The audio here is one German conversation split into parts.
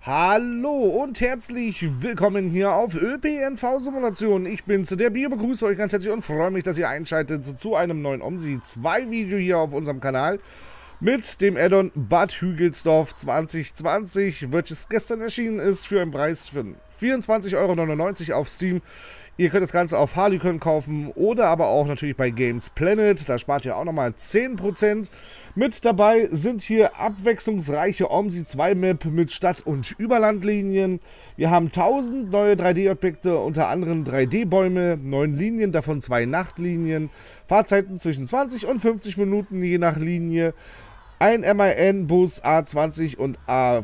Hallo und herzlich willkommen hier auf ÖPNV Simulation. Ich bin's, der Bio, begrüße euch ganz herzlich und freue mich, dass ihr einschaltet zu einem neuen OMSI 2 Video hier auf unserem Kanal mit dem Add-on Bad Hügelsdorf 2020, welches gestern erschienen ist für einen Preis von 24,99 € auf Steam. Ihr könnt das Ganze auf Harlequin kaufen oder aber auch natürlich bei Games Planet. Da spart ihr auch nochmal 10%. Mit dabei sind hier abwechslungsreiche OMSI 2 Map mit Stadt- und Überlandlinien. Wir haben 1000 neue 3D-Objekte, unter anderem 3D-Bäume, 9 Linien, davon 2 Nachtlinien. Fahrzeiten zwischen 20 und 50 Minuten je nach Linie. Ein MAN-Bus A20 und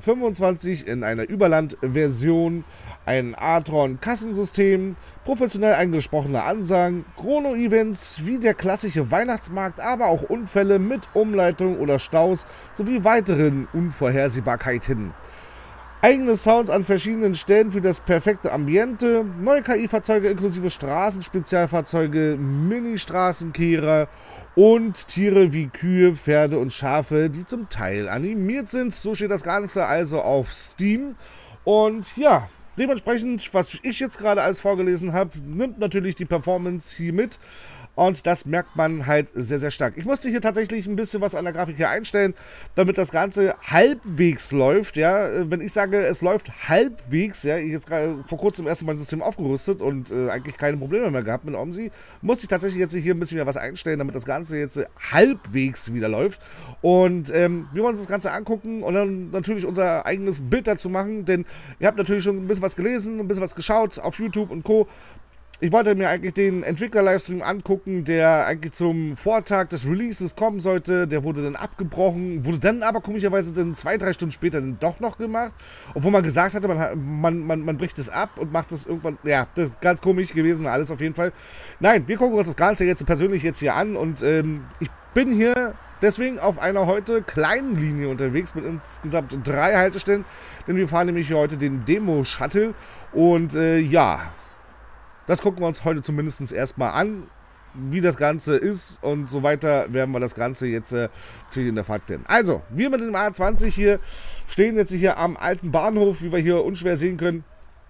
A25 in einer Überland-Version, ein A-Tron-Kassensystem, professionell eingesprochene Ansagen, Chrono-Events wie der klassische Weihnachtsmarkt, aber auch Unfälle mit Umleitung oder Staus sowie weiteren Unvorhersehbarkeiten. Eigene Sounds an verschiedenen Stellen für das perfekte Ambiente, neue KI-Fahrzeuge inklusive Straßenspezialfahrzeuge, Mini-Straßenkehrer und Tiere wie Kühe, Pferde und Schafe, die zum Teil animiert sind. So steht das Ganze also auf Steam. Und ja, dementsprechend, was ich jetzt gerade alles vorgelesen habe, nimmt natürlich die Performance hier mit. Und das merkt man halt sehr, sehr stark. Ich musste hier tatsächlich ein bisschen was an der Grafik hier einstellen, damit das Ganze halbwegs läuft. Ja, wenn ich sage, es läuft halbwegs, ja, ich jetzt gerade vor kurzem erst mein System aufgerüstet und eigentlich keine Probleme mehr gehabt mit OMSI, musste ich tatsächlich jetzt hier ein bisschen wieder was einstellen, damit das Ganze jetzt halbwegs wieder läuft. Und wir wollen uns das Ganze angucken und dann natürlich unser eigenes Bild dazu machen, denn ihr habt natürlich schon ein bisschen was gelesen, ein bisschen was geschaut auf YouTube und Co. Ich wollte mir eigentlich den Entwickler-Livestream angucken, der eigentlich zum Vortag des Releases kommen sollte. Der wurde dann abgebrochen, wurde dann aber komischerweise dann 2-3 Stunden später dann doch noch gemacht. Obwohl man gesagt hatte, man bricht es ab und macht es irgendwann. Ja, das ist ganz komisch gewesen, alles auf jeden Fall. Nein, wir gucken uns das Ganze jetzt persönlich jetzt hier an und ich bin hier deswegen auf einer heute kleinen Linie unterwegs mit insgesamt 3 Haltestellen, denn wir fahren nämlich hier heute den Demo-Shuttle und ja. Das gucken wir uns heute zumindest erstmal an, wie das Ganze ist und so weiter werden wir das Ganze jetzt natürlich in der Fahrt kennen. Also, wir mit dem A20 hier stehen jetzt hier am alten Bahnhof, wie wir hier unschwer sehen können.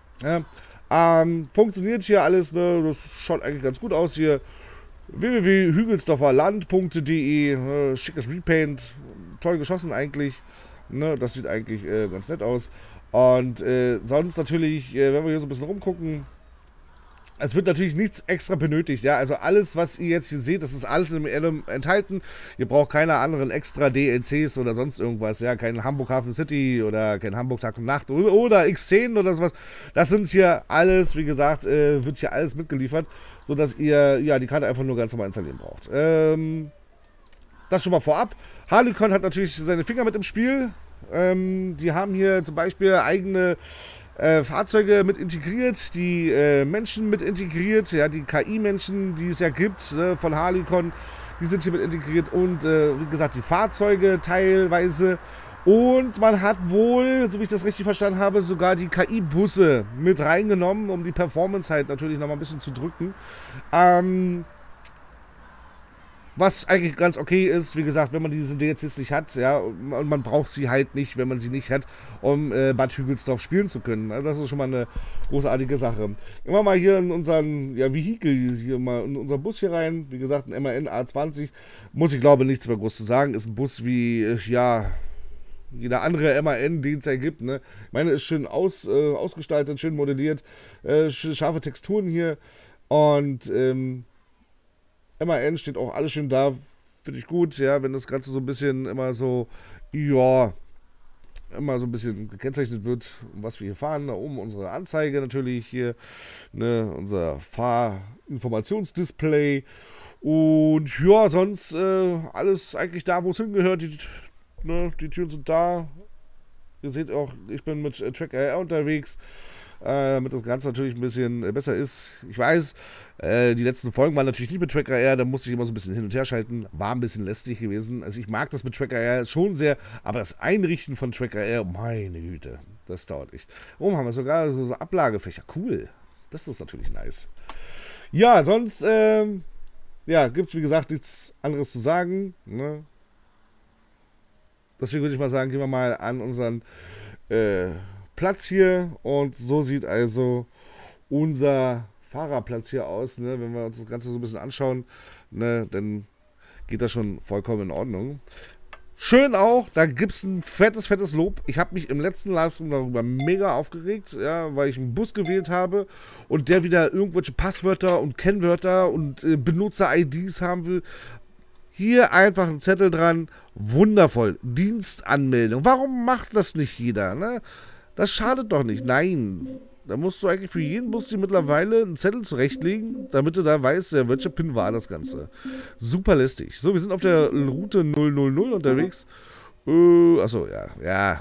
Funktioniert hier alles, ne? Das schaut eigentlich ganz gut aus hier. www.hügelsdorferland.de, schickes Repaint, toll geschossen eigentlich. Ne? Das sieht eigentlich ganz nett aus. Und sonst natürlich, wenn wir hier so ein bisschen rumgucken, es wird natürlich nichts extra benötigt, ja, also alles, was ihr jetzt hier seht, das ist alles im Add-on enthalten. Ihr braucht keine anderen extra DLCs oder sonst irgendwas, ja, kein Hamburg Hafen City oder kein Hamburg Tag und Nacht oder X10 oder sowas. Das sind hier alles, wie gesagt, wird hier alles mitgeliefert, sodass ihr, ja, die Karte einfach nur ganz normal installieren braucht. Das schon mal vorab. Harlequin hat natürlich seine Finger mit im Spiel. Die haben hier zum Beispiel eigene Fahrzeuge mit integriert, die Menschen mit integriert, ja, die KI-Menschen, die es ja gibt, von Harlequin, die sind hier mit integriert und wie gesagt, die Fahrzeuge teilweise. Und man hat wohl, so wie ich das richtig verstanden habe, sogar die KI-Busse mit reingenommen, um die Performance halt natürlich nochmal ein bisschen zu drücken. Was eigentlich ganz okay ist, wie gesagt, wenn man diese DLCs nicht hat, ja, und man braucht sie halt nicht, wenn man sie nicht hat, um Bad Hügelsdorf spielen zu können. Also das ist schon mal eine großartige Sache. Gehen wir mal hier in unseren Vehikel, hier mal in unseren Bus hier rein. Wie gesagt, ein MAN A20. Muss ich glaube nichts mehr groß zu sagen. Ist ein Bus wie, ja, jeder andere MAN, den es ergibt. Ne? Ich meine, ist schön ausgestaltet, schön modelliert, scharfe Texturen hier und MAN steht auch alles schön da, finde ich gut, ja, wenn das Ganze so ein bisschen immer so, ja, immer so ein bisschen gekennzeichnet wird, um was wir hier fahren. Da oben unsere Anzeige natürlich hier, ne, unser Fahrinformationsdisplay und ja, sonst alles eigentlich da, wo es hingehört. Die Türen sind da. Ihr seht auch, ich bin mit Tracker unterwegs, damit das Ganze natürlich ein bisschen besser ist. Ich weiß, die letzten Folgen waren natürlich nicht mit Tracker Air, da musste ich immer so ein bisschen hin und her schalten. War ein bisschen lästig gewesen. Also ich mag das mit Tracker Air schon sehr, aber das Einrichten von Tracker Air, meine Güte, das dauert echt. Oben haben wir sogar so Ablagefächer. Cool. Das ist natürlich nice. Ja, sonst, ja, gibt es wie gesagt nichts anderes zu sagen. Ne? Deswegen würde ich mal sagen, gehen wir mal an unseren Platz hier und so sieht also unser Fahrerplatz hier aus, ne? Wenn wir uns das Ganze so ein bisschen anschauen, ne, dann geht das schon vollkommen in Ordnung. Schön auch, da gibt es ein fettes Lob. Ich habe mich im letzten Livestream darüber mega aufgeregt, ja, weil ich einen Bus gewählt habe und der wieder irgendwelche Passwörter und Kennwörter und Benutzer-IDs haben will. Hier einfach ein Zettel dran, wundervoll, Dienstanmeldung. Warum macht das nicht jeder, ne? Das schadet doch nicht, nein. Da musst du eigentlich für jeden Bus hier mittlerweile einen Zettel zurechtlegen, damit du da weißt, welche PIN war das Ganze. Super lästig. So, wir sind auf der Route 000 unterwegs. Achso, ja.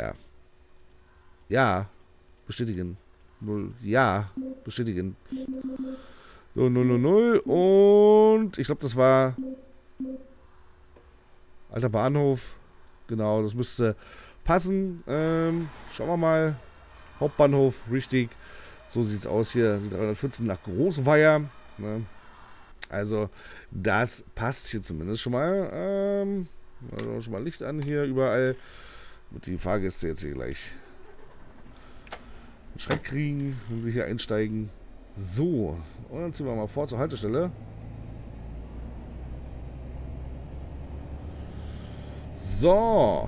Ja, bestätigen. Bestätigen. So, 000 und ich glaube, das war Alter Bahnhof. Genau, das müsste passen. Schauen wir mal. Hauptbahnhof, richtig. So sieht es aus hier. Die 314 nach Großweier. Ne? Also, das passt hier zumindest schon mal. Also schon mal Licht an hier überall. Damit die Fahrgäste jetzt hier gleich einen Schreck kriegen, wenn sie hier einsteigen. So, und dann ziehen wir mal vor zur Haltestelle. So.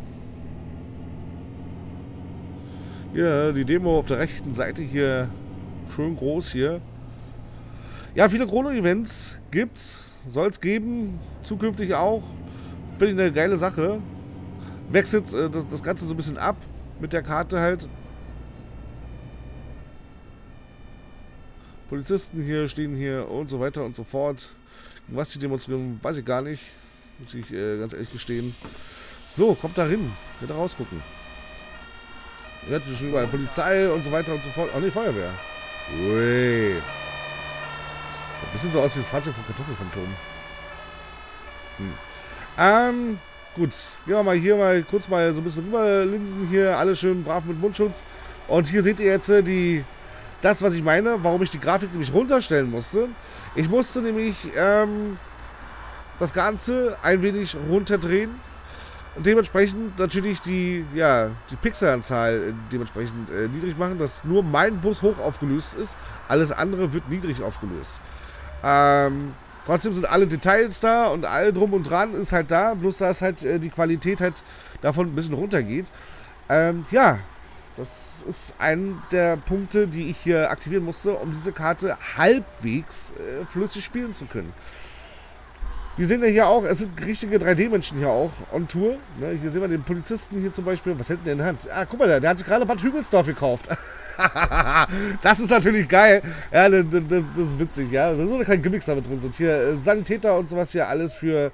Ja, die Demo auf der rechten Seite hier. Schön groß hier. Ja, viele Chrono-Events gibt's. Soll es geben. Zukünftig auch. Finde ich eine geile Sache. Wechselt das Ganze so ein bisschen ab. Mit der Karte halt. Polizisten hier stehen hier und so weiter und so fort. Was die demonstrieren, weiß ich gar nicht. Muss ich ganz ehrlich gestehen. So, kommt da hin. Wird da rausgucken. Ihr hört schon überall Polizei und so weiter und so fort. Oh ne, Feuerwehr. Ui. Sieht ein bisschen so aus wie das Fahrzeug von Kartoffelphantom. Gut. Gehen wir mal hier kurz mal so ein bisschen rüberlinsen hier. Alles schön brav mit Mundschutz. Und hier seht ihr jetzt das, was ich meine, warum ich die Grafik nämlich runterstellen musste. Ich musste nämlich das Ganze ein wenig runterdrehen. Und dementsprechend natürlich die Pixelanzahl dementsprechend niedrig machen, dass nur mein Bus hoch aufgelöst ist. Alles andere wird niedrig aufgelöst. Trotzdem sind alle Details da und all drum und dran ist halt da. Bloß dass halt die Qualität halt davon ein bisschen runtergeht. Ja, das ist ein der Punkte, die ich hier aktivieren musste, um diese Karte halbwegs flüssig spielen zu können. Wir sehen ja hier auch, es sind richtige 3D-Menschen hier auch on Tour. Ne, hier sehen wir den Polizisten hier zum Beispiel. Was hält denn der in der Hand? Ah, guck mal, der hat sich gerade Bad Hügelsdorf gekauft. Das ist natürlich geil. Ja, das ist witzig, ja. So keine Gimmicks damit drin sind. Hier Sanitäter und sowas hier, alles für...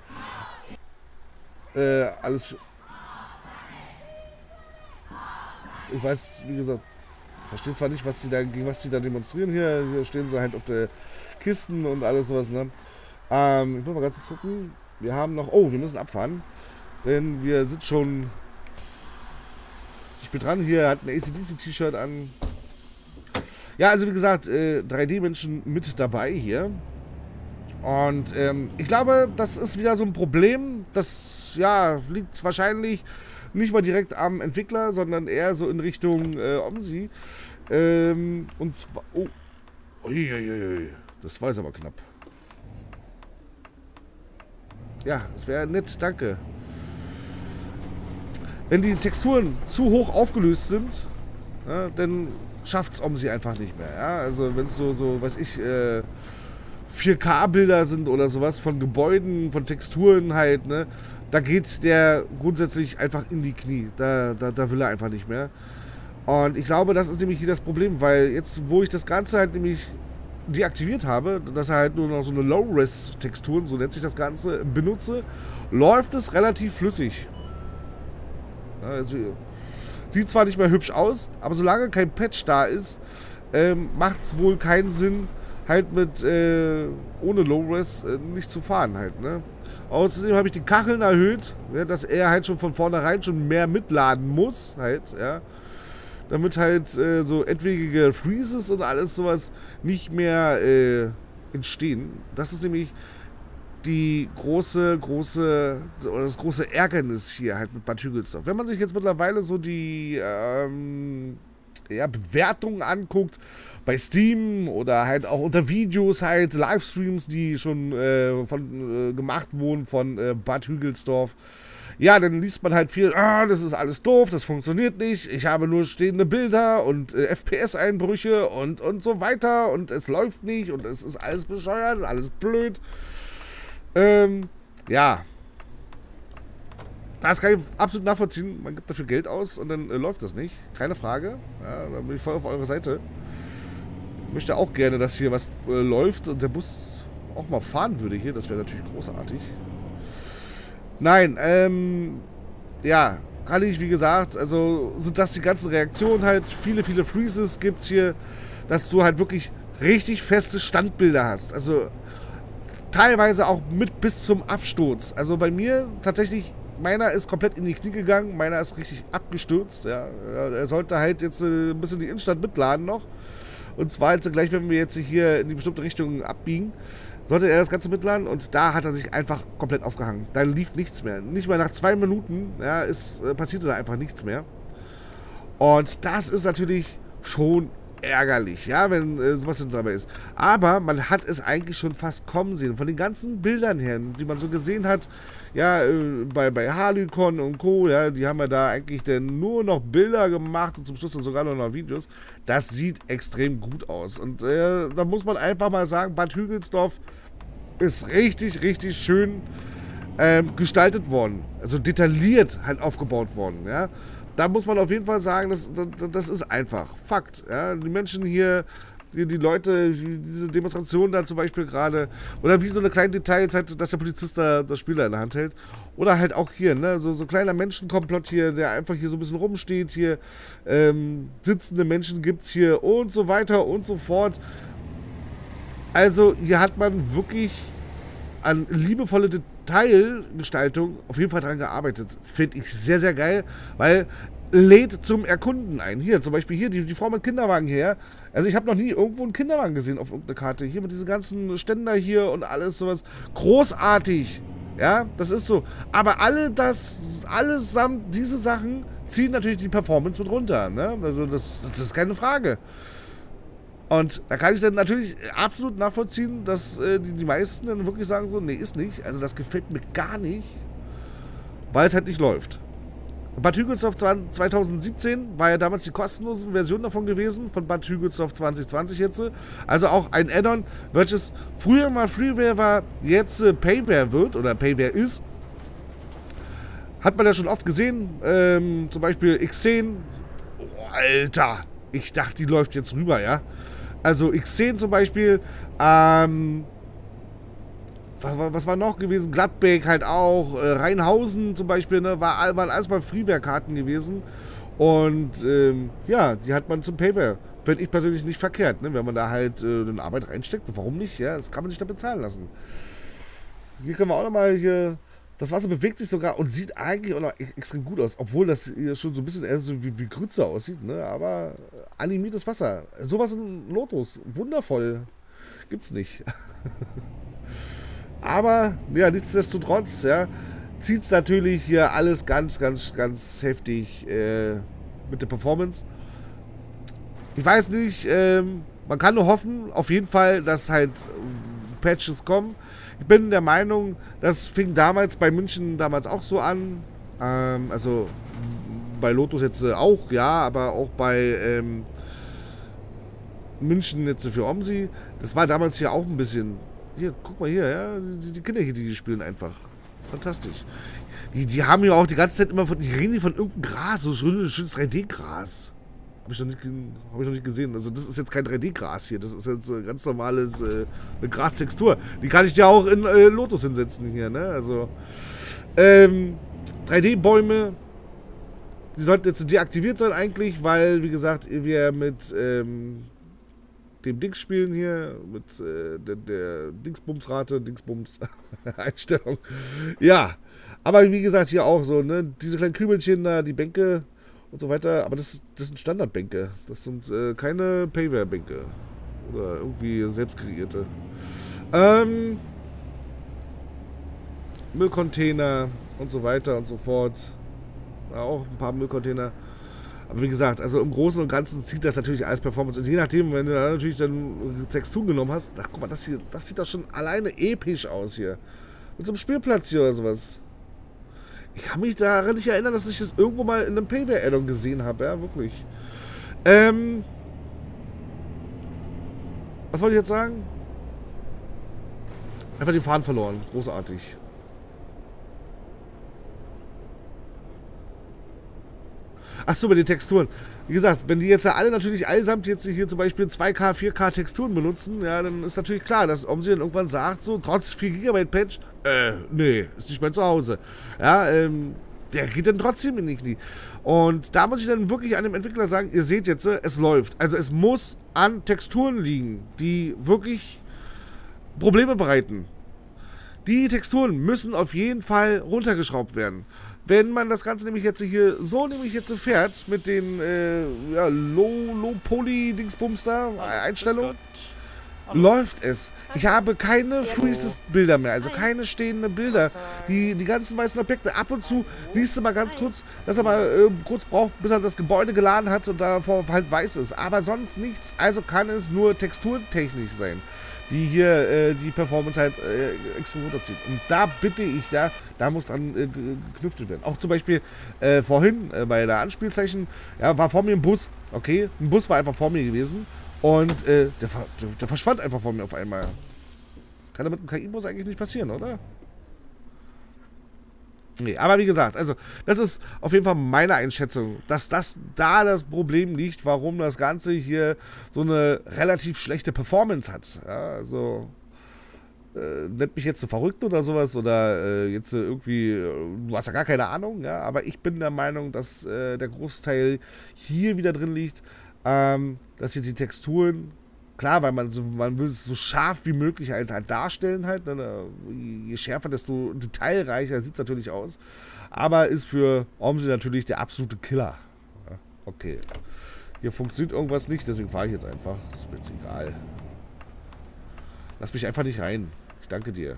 Ich weiß, wie gesagt, verstehe zwar nicht, gegen was die da demonstrieren hier. Hier stehen sie halt auf der Kisten und alles sowas, ne? Ich muss mal ganz kurz gucken. Wir haben noch... Oh, wir müssen abfahren. Denn wir sind schon zu spät dran. Hier hat ein AC/DC-T-Shirt an. Ja, also wie gesagt, 3D-Menschen mit dabei hier. Und ich glaube, das ist wieder so ein Problem. Das liegt wahrscheinlich nicht mal direkt am Entwickler, sondern eher so in Richtung OMSI. Und zwar... Oh, uiuiui. Das war jetzt aber knapp. Ja, das wäre nett, danke. Wenn die Texturen zu hoch aufgelöst sind, ja, dann schafft es OMSI einfach nicht mehr. Ja? Also wenn es so, weiß ich, 4K-Bilder sind oder sowas von Gebäuden, von Texturen halt, ne, da geht der grundsätzlich einfach in die Knie. Da will er einfach nicht mehr. Und ich glaube, das ist nämlich hier das Problem, weil jetzt, wo ich das Ganze halt nämlich deaktiviert habe, dass er halt nur noch so eine Low-Res-Texturen, so nennt sich das Ganze, benutze, läuft es relativ flüssig. Also, sieht zwar nicht mehr hübsch aus, aber solange kein Patch da ist, macht es wohl keinen Sinn, halt mit ohne Low-Res nicht zu fahren halt, ne? Außerdem habe ich die Kacheln erhöht, ja, dass er halt schon von vornherein schon mehr mitladen muss, halt, ja. Damit halt so etwaige Freezes und alles sowas nicht mehr entstehen. Das ist nämlich das große Ärgernis hier halt mit Bad Hügelsdorf. Wenn man sich jetzt mittlerweile so die ja, Bewertungen anguckt bei Steam oder halt auch unter Videos halt, Livestreams, die schon gemacht wurden von Bad Hügelsdorf, ja, dann liest man halt viel, das ist alles doof, das funktioniert nicht, ich habe nur stehende Bilder und FPS-Einbrüche und so weiter und es läuft nicht und es ist alles bescheuert, alles blöd. Ja. Das kann ich absolut nachvollziehen. Man gibt dafür Geld aus und dann läuft das nicht. Keine Frage. Ja, da bin ich voll auf eurer Seite. Ich möchte auch gerne, dass hier was läuft und der Bus auch mal fahren würde hier. Das wäre natürlich großartig. Nein, ja, kann ich, wie gesagt, also sind das die ganzen Reaktionen halt. Viele Freezes gibt es hier, dass du halt wirklich richtig feste Standbilder hast. Also teilweise auch mit bis zum Absturz. Also bei mir tatsächlich, meiner ist komplett in die Knie gegangen, meiner ist richtig abgestürzt. Ja. Er sollte halt jetzt ein bisschen die Innenstadt mitladen noch. Und zwar jetzt gleich, wenn wir jetzt hier in die bestimmte Richtung abbiegen, sollte er das Ganze mitladen und da hat er sich einfach komplett aufgehangen. Da lief nichts mehr. Nicht mal nach 2 Minuten, ja, passierte da einfach nichts mehr. Und das ist natürlich schon ärgerlich, ja, wenn sowas dabei ist. Aber man hat es eigentlich schon fast kommen sehen. Von den ganzen Bildern her, die man so gesehen hat, ja, bei Harlycon und Co., ja, die haben ja da eigentlich dann nur noch Bilder gemacht und zum Schluss dann sogar noch Videos. Das sieht extrem gut aus. Und da muss man einfach mal sagen, Bad Hügelsdorf ist richtig schön gestaltet worden. Also detailliert halt aufgebaut worden, ja. Da muss man auf jeden Fall sagen, das ist einfach Fakt. Ja? Die Menschen hier, die Leute, diese Demonstration da zum Beispiel gerade, oder wie so eine kleine Details halt, dass der Polizist da das Spiel in der Hand hält. Oder halt auch hier, ne, so kleiner Menschenkomplott hier, der einfach hier so ein bisschen rumsteht, hier sitzende Menschen gibt es hier und so weiter und so fort. Also hier hat man wirklich an liebevolle Detailgestaltung auf jeden Fall dran gearbeitet. Finde ich sehr geil, weil lädt zum Erkunden ein. Hier, zum Beispiel hier, die Frau mit Kinderwagen hier. Also ich habe noch nie irgendwo einen Kinderwagen gesehen auf irgendeiner Karte. Hier mit diesen ganzen Ständer hier und alles sowas. Großartig. Ja, das ist so. Aber allesamt diese Sachen ziehen natürlich die Performance mit runter. Ne? Also das ist keine Frage. Und da kann ich dann natürlich absolut nachvollziehen, dass die meisten dann wirklich sagen so, nee, ist nicht. Also das gefällt mir gar nicht, weil es halt nicht läuft. Bad Hügelsdorf 2017 war ja damals die kostenlose Version davon gewesen, von Bad Hügelsdorf 2020 jetzt. Also auch ein Add-on, welches früher mal Freeware war, jetzt Payware wird oder Payware ist. Hat man ja schon oft gesehen, zum Beispiel X10. Oh, Alter, ich dachte, die läuft jetzt rüber, ja. Also X10 zum Beispiel, was war noch gewesen? Gladbeck halt auch, Rheinhausen zum Beispiel, ne, waren alles mal Freeware-Karten gewesen. Und ja, die hat man zum Payware. Finde ich persönlich nicht verkehrt, ne, wenn man da halt eine Arbeit reinsteckt. Warum nicht? Ja, das kann man nicht da bezahlen lassen. Hier können wir auch nochmal hier. Das Wasser bewegt sich sogar und sieht eigentlich auch noch extrem gut aus, obwohl das hier schon so ein bisschen eher so wie Grütze aussieht, ne? Aber animiertes Wasser. Sowas in Lotus. Wundervoll. Gibt's nicht. Aber, ja, nichtsdestotrotz, ja, zieht es natürlich hier alles ganz heftig mit der Performance. Ich weiß nicht, man kann nur hoffen, auf jeden Fall, dass halt Patches kommen. Ich bin der Meinung, das fing damals bei München damals auch so an. Also bei Lotus jetzt auch, ja, aber auch bei München jetzt für OMSI. Das war damals hier auch ein bisschen. Hier, guck mal hier, ja, die Kinder hier, die spielen einfach. Fantastisch. Die haben ja auch die ganze Zeit immer von, die reden von irgendeinem Gras, so schönes 3D-Gras. Habe ich noch nicht gesehen. Also das ist jetzt kein 3D-Gras hier. Das ist jetzt ganz normales eine Grastextur. Die kann ich ja auch in Lotus hinsetzen hier, ne? Also 3D-Bäume, die sollten jetzt deaktiviert sein eigentlich, weil, wie gesagt, wir mit dem Dings spielen hier, mit der Dingsbumsrate, Dingsbums-Einstellung. Ja, aber wie gesagt, hier auch so, ne? Diese kleinen Kübelchen da, die Bänke und so weiter, aber das sind Standardbänke. Das sind keine Payware-Bänke. Oder irgendwie selbst kreierte. Müllcontainer und so weiter und so fort. Auch ein paar Müllcontainer. Aber wie gesagt, also im Großen und Ganzen zieht das natürlich alles Performance. Und je nachdem, wenn du da natürlich dann Texturen genommen hast, ach guck mal, das sieht doch schon alleine episch aus hier. Mit so einem Spielplatz hier oder sowas. Ich kann mich daran nicht erinnern, dass ich das irgendwo mal in einem Payware-Addon gesehen habe, ja, wirklich. Was wollte ich jetzt sagen? Einfach den Faden verloren. Großartig. Achso, bei den Texturen. Wie gesagt, wenn die jetzt ja alle natürlich allesamt jetzt hier zum Beispiel 2K, 4K Texturen benutzen, ja, dann ist natürlich klar, dass OMSI dann irgendwann sagt, so, trotz 4 GB Patch, nee, ist nicht mehr zu Hause. Ja, der geht dann trotzdem in die Knie. Und da muss ich dann wirklich an dem Entwickler sagen, ihr seht jetzt, es läuft. Also es muss an Texturen liegen, die wirklich Probleme bereiten. Die Texturen müssen auf jeden Fall runtergeschraubt werden. Wenn man das Ganze nämlich jetzt hier so fährt, mit den ja, Low-Poly-Dingsbums da, Einstellungen, läuft es. Ich habe keine Freezes-Bilder mehr, also keine stehenden Bilder. Die ganzen weißen Objekte, ab und zu siehst du mal ganz kurz, dass er mal kurz braucht, bis er das Gebäude geladen hat und davor halt weiß ist. Aber sonst nichts, also kann es nur texturtechnisch sein, die hier die Performance halt extrem runterzieht. Und da bitte ich, da muss dran geknüpft werden. Auch zum Beispiel vorhin bei der Anspielsession, ja, war vor mir ein Bus, okay, ein Bus war einfach vor mir gewesen und der verschwand einfach vor mir auf einmal. Kann da mit einem KI-Bus eigentlich nicht passieren, oder? Nee, aber wie gesagt, also das ist auf jeden Fall meine Einschätzung, dass das Problem liegt, warum das Ganze hier so eine relativ schlechte Performance hat. Ja, also nennt mich jetzt so verrückt oder sowas oder jetzt irgendwie, du hast ja gar keine Ahnung, ja, aber ich bin der Meinung, dass der Großteil hier wieder drin liegt, dass hier die Texturen, klar, weil man will es so scharf wie möglich halt darstellen halt, ne? Je schärfer, desto detailreicher sieht es natürlich aus, aber ist für OMSI natürlich der absolute Killer. Ja, okay, hier funktioniert irgendwas nicht, deswegen fahre ich jetzt einfach, das ist mir jetzt egal. Lass mich einfach nicht rein, ich danke dir.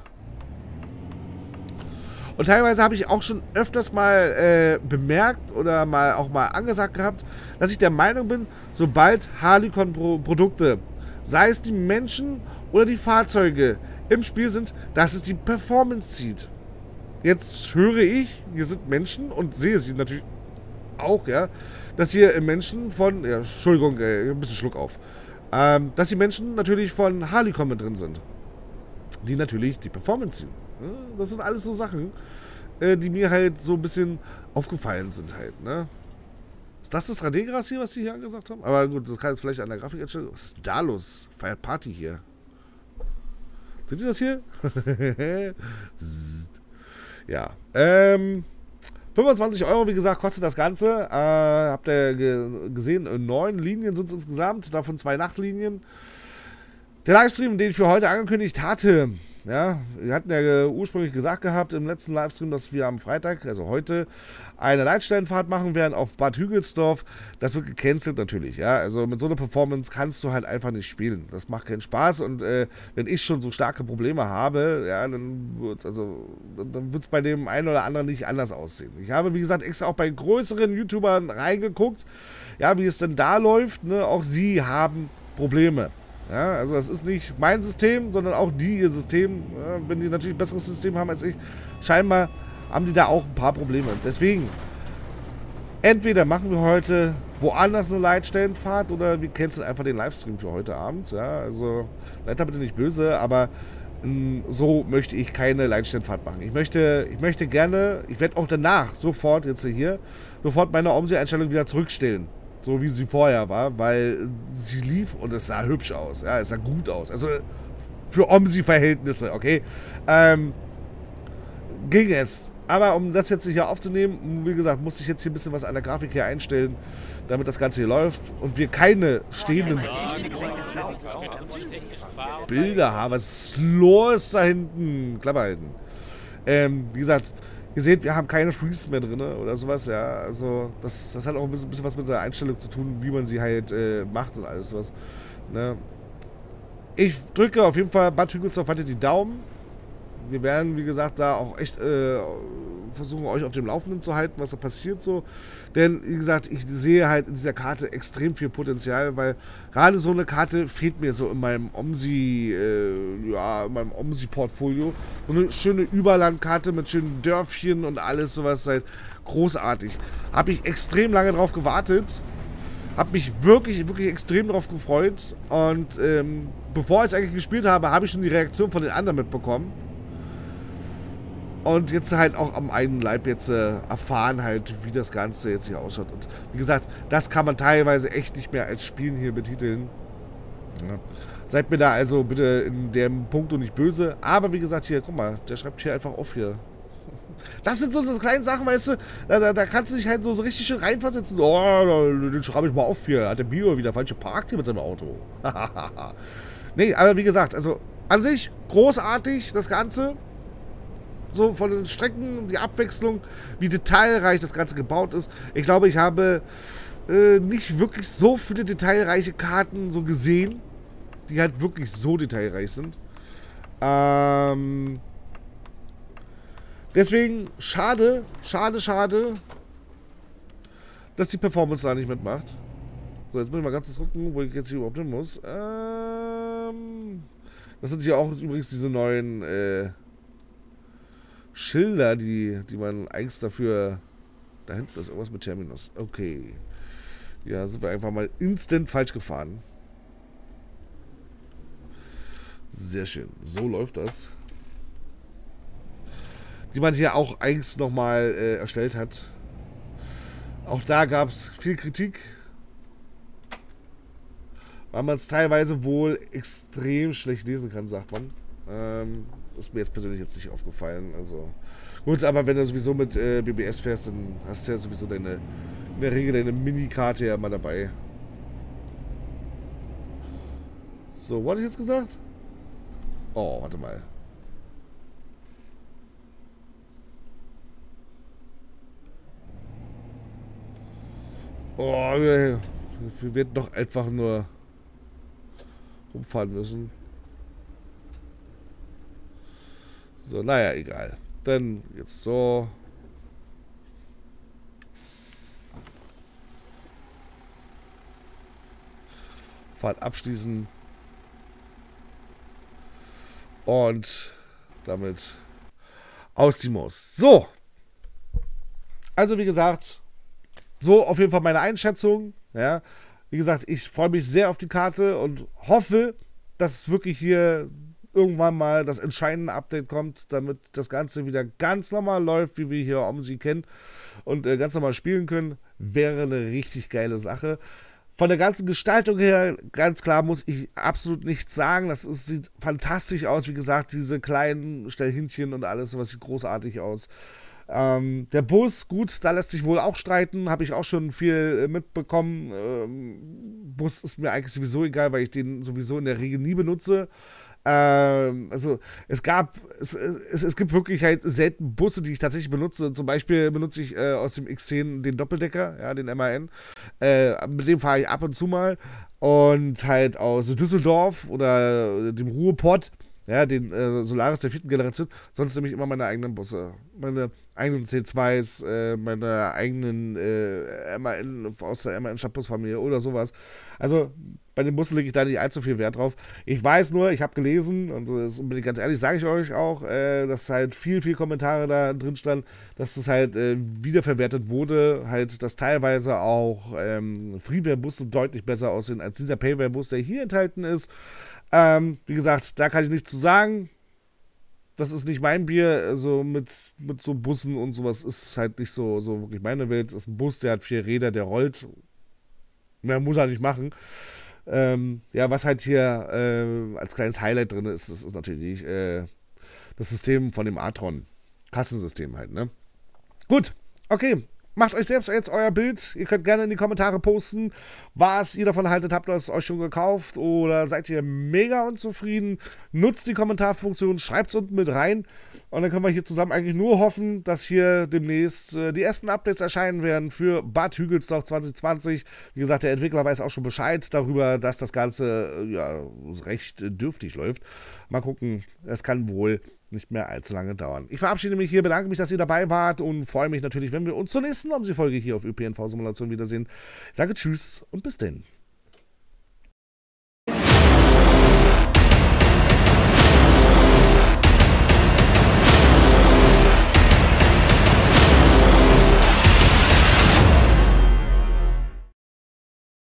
Und teilweise habe ich auch schon öfters mal bemerkt oder auch mal angesagt gehabt, dass ich der Meinung bin, sobald Harlicon-Produkte, sei es die Menschen oder die Fahrzeuge im Spiel sind, dass es die Performance zieht. Jetzt höre ich, hier sind Menschen und sehe sie natürlich auch, ja, dass hier Menschen von, ja, Entschuldigung, ein bisschen Schluck auf, dass die Menschen natürlich von Harlicon mit drin sind, die natürlich die Performance ziehen. Das sind alles so Sachen, die mir halt so ein bisschen aufgefallen sind halt, ne? Ist das 3D-Gras hier, was sie hier angesagt haben? Aber gut, das kann jetzt vielleicht an der Grafik entstellen. Was ist da los? Feiert Party hier. Seht ihr das hier? Ja. 25 €, wie gesagt, kostet das Ganze. Habt ihr gesehen, 9 Linien sind es insgesamt, davon 2 Nachtlinien. Der Livestream, den ich für heute angekündigt hatte, ja, wir hatten ja ursprünglich gesagt gehabt im letzten Livestream, dass wir am Freitag, also heute, eine Leitstellenfahrt machen werden auf Bad Hügelsdorf. Das wird gecancelt natürlich, ja. Also mit so einer Performance kannst du halt einfach nicht spielen. Das macht keinen Spaß und wenn ich schon so starke Probleme habe, ja, dann wird es bei dem einen oder anderen nicht anders aussehen. Ich habe, wie gesagt, extra auch bei größeren YouTubern reingeguckt, ja, wie es denn da läuft, ne? Auch sie haben Probleme. Ja, also das ist nicht mein System, sondern auch ihr System. Ja, wenn die natürlich ein besseres System haben als ich, scheinbar haben die da auch ein paar Probleme. Deswegen, entweder machen wir heute woanders eine Leitstellenfahrt oder wir canceln einfach den Livestream für heute Abend. Ja, also, seid da bitte nicht böse, aber so möchte ich keine Leitstellenfahrt machen. Ich möchte gerne, ich werde auch danach sofort meine OMSI-Einstellung wieder zurückstellen. So wie sie vorher war, weil sie lief und es sah hübsch aus. Ja, es sah gut aus. Also für OMSI-Verhältnisse, okay. Ging es. Aber um das jetzt hier aufzunehmen, wie gesagt, musste ich jetzt hier ein bisschen was an der Grafik hier einstellen, damit das Ganze hier läuft und wir keine stehenden Bilder haben. Was ist los da hinten? Klappe halten. Wie gesagt, ihr seht, wir haben keine Freeze mehr drin oder sowas, ja, also das hat auch ein bisschen was mit der Einstellung zu tun, wie man sie halt macht und alles sowas, ne? Ich drücke auf jeden Fall Bad Hügelsdorf weiter die Daumen, wir werden, wie gesagt, da auch echt versuchen, euch auf dem Laufenden zu halten, was da passiert so. Denn, wie gesagt, ich sehe halt in dieser Karte extrem viel Potenzial, weil gerade so eine Karte fehlt mir so in meinem OMSI, in meinem OMSI-Portfolio. So eine schöne Überlandkarte mit schönen Dörfchen und alles, sowas ist halt großartig. Habe ich extrem lange drauf gewartet. Habe mich wirklich, wirklich extrem darauf gefreut. Und bevor ich es eigentlich gespielt habe, habe ich schon die Reaktion von den anderen mitbekommen. Und jetzt halt auch am eigenen Leib jetzt erfahren halt, wie das Ganze jetzt hier ausschaut. Und wie gesagt, das kann man teilweise echt nicht mehr als Spielen hier betiteln. Ja. Seid mir da also bitte in dem Punkt nicht böse. Aber wie gesagt, hier, guck mal, der schreibt hier einfach auf hier. Das sind so kleine Sachen, weißt du, da kannst du dich halt so richtig schön reinversetzen. Oh, den schreibe ich mal auf hier. Hat der Bio wieder falsch geparkt hier mit seinem Auto. Nee, aber wie gesagt, also an sich großartig das Ganze. So von den Strecken, die Abwechslung, wie detailreich das Ganze gebaut ist. Ich glaube, ich habe nicht wirklich so viele detailreiche Karten so gesehen, die halt wirklich so detailreich sind. Deswegen schade, dass die Performance da nicht mitmacht. So, jetzt muss ich mal ganz kurz gucken, wo ich jetzt hier überhaupt hin muss. Das sind hier auch übrigens diese neuen Schilder, die man eigens dafür... Da hinten ist irgendwas mit Terminus. Okay. Ja, sind wir einfach mal instant falsch gefahren. Sehr schön. So läuft das. Die man hier auch eigens nochmal erstellt hat. Auch da gab es viel Kritik. Weil man es teilweise wohl extrem schlecht lesen kann, sagt man. Ist mir jetzt persönlich jetzt nicht aufgefallen. Also gut, aber wenn du sowieso mit BBS fährst, dann hast du ja sowieso in der Regel deine Minikarte ja mal dabei. So, was hatte ich jetzt gesagt? Oh, warte mal. Oh, wir werden doch einfach nur rumfahren müssen. So, naja, egal. Dann jetzt so. Fahrt abschließen. Und damit aus die Maus. So. Also wie gesagt, so auf jeden Fall meine Einschätzung. Ja. Wie gesagt, ich freue mich sehr auf die Karte und hoffe, dass es wirklich hier irgendwann mal das entscheidende Update kommt, damit das Ganze wieder ganz normal läuft, wie wir hier OMSI kennen und ganz normal spielen können. Wäre eine richtig geile Sache. Von der ganzen Gestaltung her, ganz klar, muss ich absolut nichts sagen. Das sieht fantastisch aus. Wie gesagt, diese kleinen Stellhähnchen und alles, was sieht großartig aus. Der Bus, gut, da lässt sich wohl auch streiten. Habe ich auch schon viel mitbekommen. Bus ist mir eigentlich sowieso egal, weil ich den sowieso in der Regel nie benutze. Also es gibt wirklich halt selten Busse, die ich tatsächlich benutze. Zum Beispiel benutze ich aus dem X10 den Doppeldecker, ja, den MAN. Mit dem fahre ich ab und zu mal. Und halt aus Düsseldorf oder dem Ruhrpott, ja, den Solaris der 4. Generation. Sonst nehme ich immer meine eigenen Busse. Meine eigenen C2s, meine eigenen MAN aus der MAN Stadtbusfamilie oder sowas. Also bei den Bussen lege ich da nicht allzu viel Wert drauf. Ich weiß nur, ich habe gelesen, und das bin ich ganz ehrlich, sage ich euch auch, dass halt viel Kommentare da drin stand, dass das halt wiederverwertet wurde, halt, dass teilweise auch Freeware-Busse deutlich besser aussehen als dieser Payware-Bus, der hier enthalten ist. Wie gesagt, da kann ich nichts zu sagen. Das ist nicht mein Bier, also mit so Bussen und sowas ist halt nicht so wirklich meine Welt. Das ist ein Bus, der hat 4 Räder, der rollt. Mehr muss er nicht machen. Ja, was halt hier als kleines Highlight drin ist, das ist natürlich das System von dem Atron. Kassensystem halt, ne? Gut, okay. Macht euch selbst jetzt euer Bild. Ihr könnt gerne in die Kommentare posten, was ihr davon haltet. Habt ihr es euch schon gekauft oder seid ihr mega unzufrieden? Nutzt die Kommentarfunktion, schreibt es unten mit rein. Und dann können wir hier zusammen eigentlich nur hoffen, dass hier demnächst die ersten Updates erscheinen werden für Bad Hügelsdorf 2020. Wie gesagt, der Entwickler weiß auch schon Bescheid darüber, dass das Ganze ja recht dürftig läuft. Mal gucken, es kann wohl nicht mehr allzu lange dauern. Ich verabschiede mich hier, bedanke mich, dass ihr dabei wart und freue mich natürlich, wenn wir uns zur nächsten OMSI-Folge hier auf ÖPNV-Simulation wiedersehen. Ich sage Tschüss und bis denn.